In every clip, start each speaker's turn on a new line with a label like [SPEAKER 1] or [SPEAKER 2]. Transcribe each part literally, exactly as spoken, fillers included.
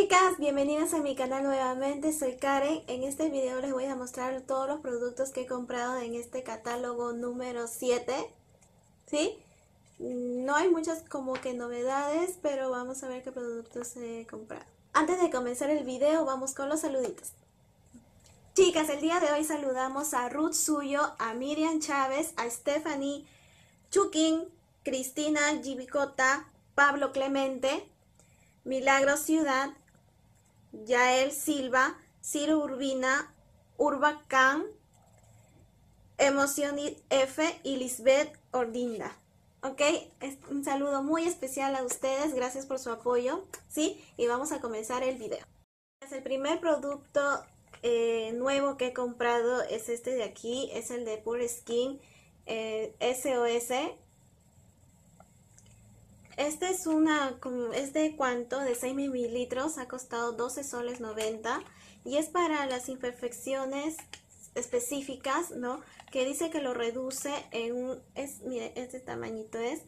[SPEAKER 1] Chicas, bienvenidas a mi canal nuevamente, soy Karen. En este video les voy a mostrar todos los productos que he comprado en este catálogo número siete. ¿Sí? No hay muchas como que novedades, pero vamos a ver qué productos he comprado. Antes de comenzar el video, vamos con los saluditos. Chicas, el día de hoy saludamos a Ruth Suyo, a Miriam Chávez, a Stephanie Chukin, Cristina Gibicota, Pablo Clemente, Milagro Ciudad, Yael Silva, Ciro Urbina, Urba Khan, Emoción F y Lisbeth Ordinda. Ok, un saludo muy especial a ustedes, gracias por su apoyo, ¿sí? Y vamos a comenzar el video. El primer producto eh, nuevo que he comprado es este de aquí, es el de Pure Skin eh, S O S. Este es una, es de cuánto, de seis mililitros, ha costado doce soles noventa y es para las imperfecciones específicas, ¿no? Que dice que lo reduce en un, es, mire, este tamañito es.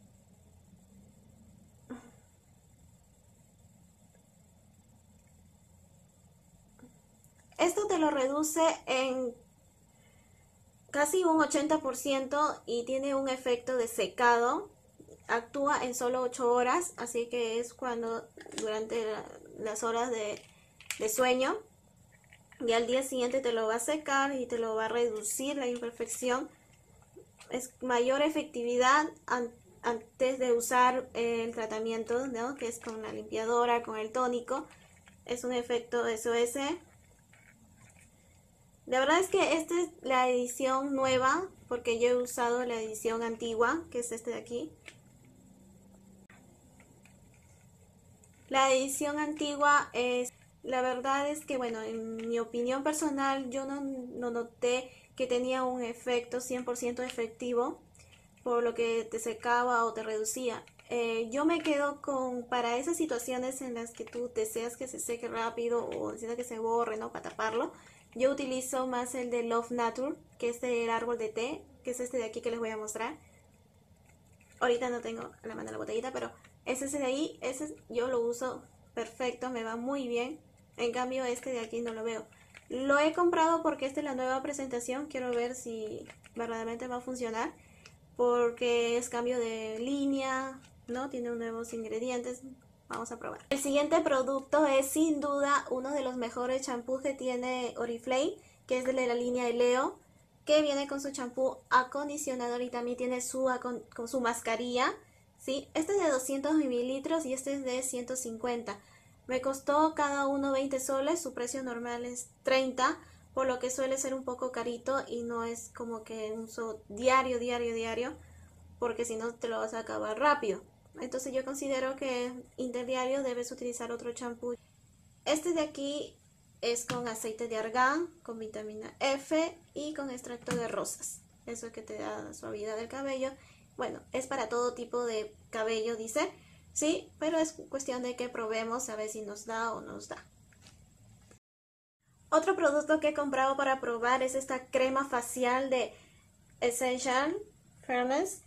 [SPEAKER 1] Esto te lo reduce en casi un ochenta por ciento y tiene un efecto de secado. Actúa en solo ocho horas, así que es cuando durante la, las horas de, de sueño, y al día siguiente te lo va a secar y te lo va a reducir la imperfección. Es mayor efectividad an, antes de usar el tratamiento, ¿no? Que es con la limpiadora, con el tónico. Es un efecto S O S. La verdad es que esta es la edición nueva, porque yo he usado la edición antigua, que es este de aquí. La edición antigua es, la verdad es que, bueno, en mi opinión personal, yo no, no noté que tenía un efecto cien por ciento efectivo, por lo que te secaba o te reducía. Eh, yo me quedo con, para esas situaciones en las que tú deseas que se seque rápido o deseas que se borre, ¿no? Para taparlo, yo utilizo más el de Love Nature, que es del árbol de té, que es este de aquí que les voy a mostrar. Ahorita no tengo a la mano la botellita, pero es ese de ahí, ese yo lo uso perfecto, me va muy bien. En cambio este de aquí no lo veo. Lo he comprado porque esta es la nueva presentación, quiero ver si verdaderamente va a funcionar. Porque es cambio de línea, ¿no? Tiene nuevos ingredientes, vamos a probar. El siguiente producto es sin duda uno de los mejores champús que tiene Oriflame, que es de la línea Eleo, que viene con su champú acondicionador y también tiene su, con su mascarilla, ¿sí? Este es de doscientos mililitros y este es de ciento cincuenta. Me costó cada uno veinte soles, su precio normal es treinta, por lo que suele ser un poco carito y no es como que un uso diario, diario, diario, porque si no te lo vas a acabar rápido. Entonces yo considero que interdiario debes utilizar otro champú. Este de aquí es con aceite de argán, con vitamina F y con extracto de rosas. Eso que te da suavidad del cabello. Bueno, es para todo tipo de cabello, dice. Sí, pero es cuestión de que probemos a ver si nos da o no nos da. Otro producto que he comprado para probar es esta crema facial de Essential Fairness.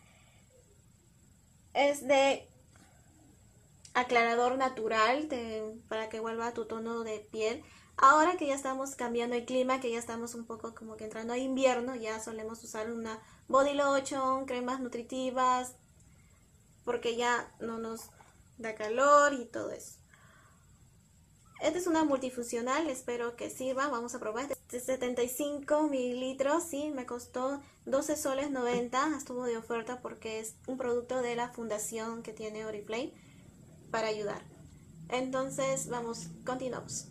[SPEAKER 1] Es de aclarador natural de, para que vuelva a tu tono de piel. Ahora que ya estamos cambiando el clima, que ya estamos un poco como que entrando a invierno, ya solemos usar una body lotion, cremas nutritivas, porque ya no nos da calor y todo eso. Esta es una multifuncional, espero que sirva, vamos a probar. De setenta y cinco mililitros, sí, me costó doce soles noventa, estuvo de oferta porque es un producto de la fundación que tiene Oriflame para ayudar. Entonces, vamos, continuamos.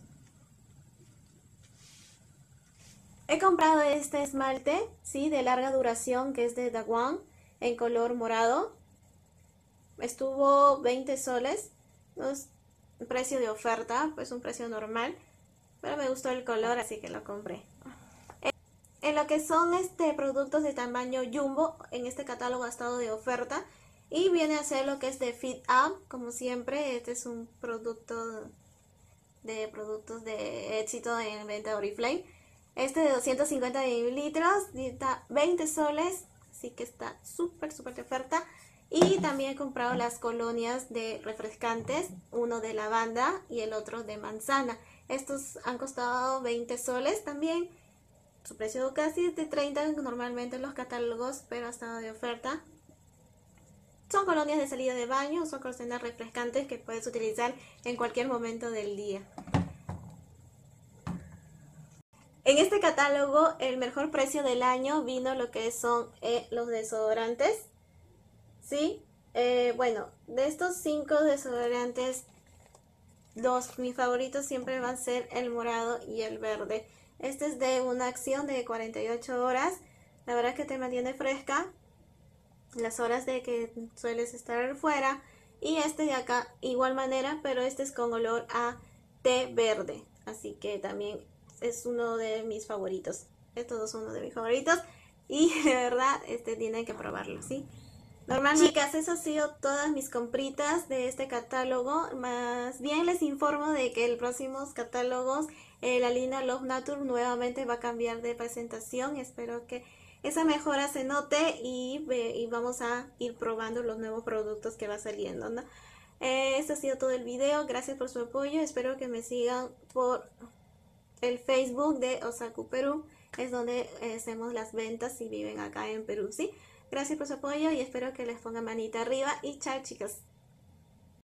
[SPEAKER 1] He comprado este esmalte, sí, de larga duración, que es de Dawan, en color morado. Estuvo veinte soles, no es un precio de oferta, pues un precio normal, pero me gustó el color, así que lo compré. En lo que son este productos de tamaño jumbo, en este catálogo ha estado de oferta y viene a ser lo que es de Fit Up, como siempre. Este es un producto de productos de éxito en venta Oriflame. Este de doscientos cincuenta mililitros, está veinte soles, así que está súper súper de oferta. Y también he comprado las colonias de refrescantes, uno de lavanda y el otro de manzana. Estos han costado veinte soles también. Su precio casi es de treinta normalmente en los catálogos, pero ha estado de oferta. Son colonias de salida de baño, son colonias refrescantes que puedes utilizar en cualquier momento del día. En este catálogo, el mejor precio del año vino lo que son eh, los desodorantes. ¿Sí? Eh, bueno, de estos cinco desodorantes, los mis favoritos siempre van a ser el morado y el verde. Este es de una acción de cuarenta y ocho horas. La verdad es que te mantiene fresca las horas de que sueles estar fuera. Y este de acá, igual manera, pero este es con olor a té verde. Así que también es uno de mis favoritos. Estos dos son uno de mis favoritos. Y de verdad, este tienen que probarlo, ¿sí? Normalmente, chicas, eso ha sido todas mis compritas de este catálogo. Más bien les informo de que el próximos catálogos, eh, la línea Love Nature nuevamente va a cambiar de presentación. Espero que esa mejora se note y, eh, y vamos a ir probando los nuevos productos que va saliendo, ¿no? Eh, este ha sido todo el video. Gracias por su apoyo. Espero que me sigan por el Facebook de Osaku Perú. Es donde eh, hacemos las ventas si viven acá en Perú, ¿sí? Gracias por su apoyo y espero que les pongan manita arriba y chao, chicos.